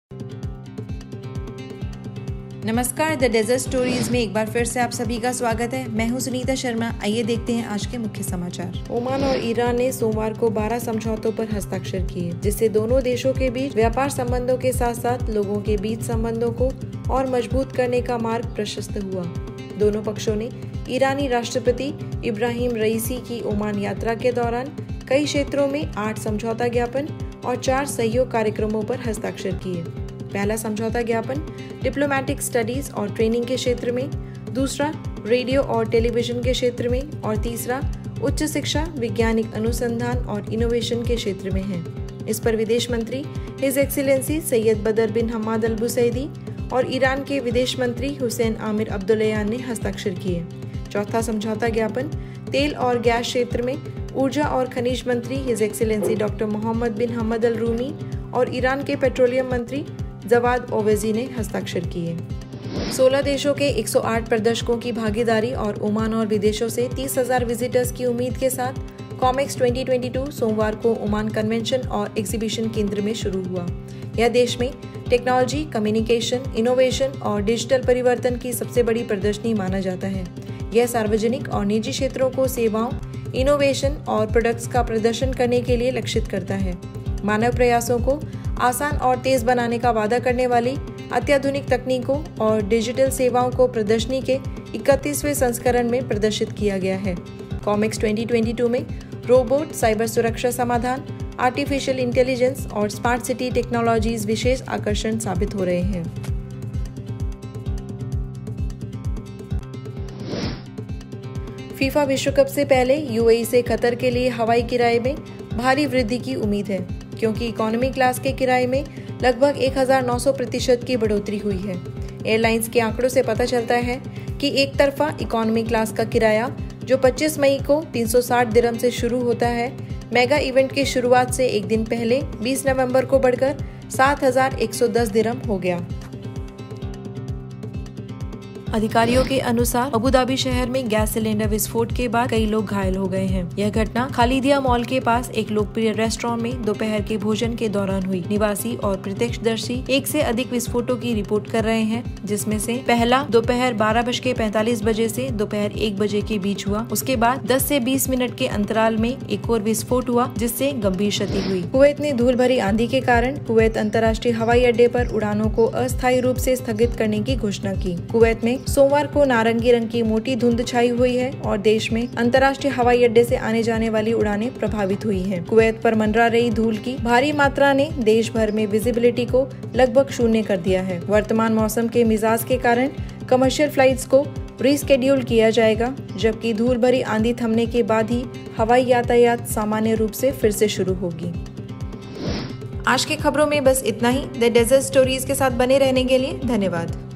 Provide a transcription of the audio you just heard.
नमस्कार, the desert stories में एक बार फिर से आप सभी का स्वागत है। मैं हूं सुनीता शर्मा। आइए देखते हैं आज के मुख्य समाचार। ओमान और ईरान ने सोमवार को 12 समझौतों पर हस्ताक्षर किए, जिससे दोनों देशों के बीच व्यापार संबंधों के साथ साथ लोगों के बीच संबंधों को और मजबूत करने का मार्ग प्रशस्त हुआ। दोनों पक्षों ने ईरानी राष्ट्रपति इब्राहिम रईसी की ओमान यात्रा के दौरान कई क्षेत्रों में 8 समझौता ज्ञापन और 4 सहयोग कार्यक्रमों पर हस्ताक्षर किए। पहला समझौता ज्ञापन डिप्लोमेटिक स्टडीज और ट्रेनिंग के क्षेत्र में, दूसरा रेडियो और टेलीविजन के क्षेत्र में और तीसरा उच्च शिक्षा, वैज्ञानिक अनुसंधान और इनोवेशन के क्षेत्र में है। इस पर विदेश मंत्री हिज एक्सीलेंसी सैयद बदर बिन हमाद अल बुसैदी और ईरान के विदेश मंत्री हुसैन आमिर अब्दुल्लायान ने हस्ताक्षर किए। चौथा समझौता ज्ञापन तेल और गैस क्षेत्र में ऊर्जा और खनिज मंत्री his excellency doctor Mohammed bin Hamad Al Rumi और ईरान के पेट्रोलियम मंत्री जवाद ओवैसी ने हस्ताक्षर किए। 16 देशों के 108 प्रदर्शकों की भागीदारी और ओमान और विदेशों से 30,000 विजिटर्स की उम्मीद के साथ कॉमेक्स 2022 सोमवार को ओमान कन्वेंशन और एग्जीबिशन केंद्र में शुरू हुआ। यह देश में टेक्नोलॉजी, कम्युनिकेशन, इनोवेशन और डिजिटल परिवर्तन की सबसे बड़ी प्रदर्शनी माना जाता है। यह सार्वजनिक और निजी क्षेत्रों को सेवाओं, इनोवेशन और प्रोडक्ट्स का प्रदर्शन करने के लिए लक्षित करता है। मानव प्रयासों को आसान और तेज बनाने का वादा करने वाली अत्याधुनिक तकनीकों और डिजिटल सेवाओं को प्रदर्शनी के 31वें संस्करण में प्रदर्शित किया गया है। कॉमेक्स 2022 में रोबोट, साइबर सुरक्षा समाधान, आर्टिफिशियल इंटेलिजेंस और स्मार्ट सिटी टेक्नोलॉजीज विशेष आकर्षण साबित हो रहे हैं। फीफा विश्व कप से पहले यूएई से कतर के लिए हवाई किराए में भारी वृद्धि की उम्मीद है, क्योंकि इकोनॉमी क्लास के किराए में लगभग 1900% की बढ़ोतरी हुई है। एयरलाइंस के आंकड़ों से पता चलता है कि एक तरफा इकोनॉमी क्लास का किराया, जो 25 मई को 360 दिरहम से शुरू होता है, मेगा इवेंट की शुरुआत से एक दिन पहले 20 नवंबर को बढ़कर 7,110 दिरहम हो गया। अधिकारियों के अनुसार अबुधाबी शहर में गैस सिलेंडर विस्फोट के बाद कई लोग घायल हो गए हैं। यह घटना खालिदिया मॉल के पास एक लोकप्रिय रेस्टोरेंट में दोपहर के भोजन के दौरान हुई। निवासी और प्रत्यक्षदर्शी 1 से अधिक विस्फोटों की रिपोर्ट कर रहे हैं, जिसमें से पहला दोपहर 12:45 बजे से दोपहर 1 बजे के बीच हुआ। उसके बाद 10 से 20 मिनट के अंतराल में एक और विस्फोट हुआ, जिससे गंभीर क्षति हुई। कुवैत ने धूल भरी आंधी के कारण कुवैत अंतर्राष्ट्रीय हवाई अड्डे पर उड़ानों को अस्थायी रूप से स्थगित करने की घोषणा की। कुवैत में सोमवार को नारंगी रंग की मोटी धुंध छाई हुई है और देश में अंतर्राष्ट्रीय हवाई अड्डे से आने जाने वाली उड़ानें प्रभावित हुई हैं। कुवैत पर मंडरा रही धूल की भारी मात्रा ने देश भर में विजिबिलिटी को लगभग शून्य कर दिया है। वर्तमान मौसम के मिजाज के कारण कमर्शियल फ्लाइट्स को रीस्केड्यूल किया जाएगा, जबकि धूल भरी आंधी थमने के बाद ही हवाई यातायात सामान्य रूप से फिर से शुरू होगी। आज की खबरों में बस इतना ही। द डेजर्ट स्टोरीज के साथ बने रहने के लिए धन्यवाद।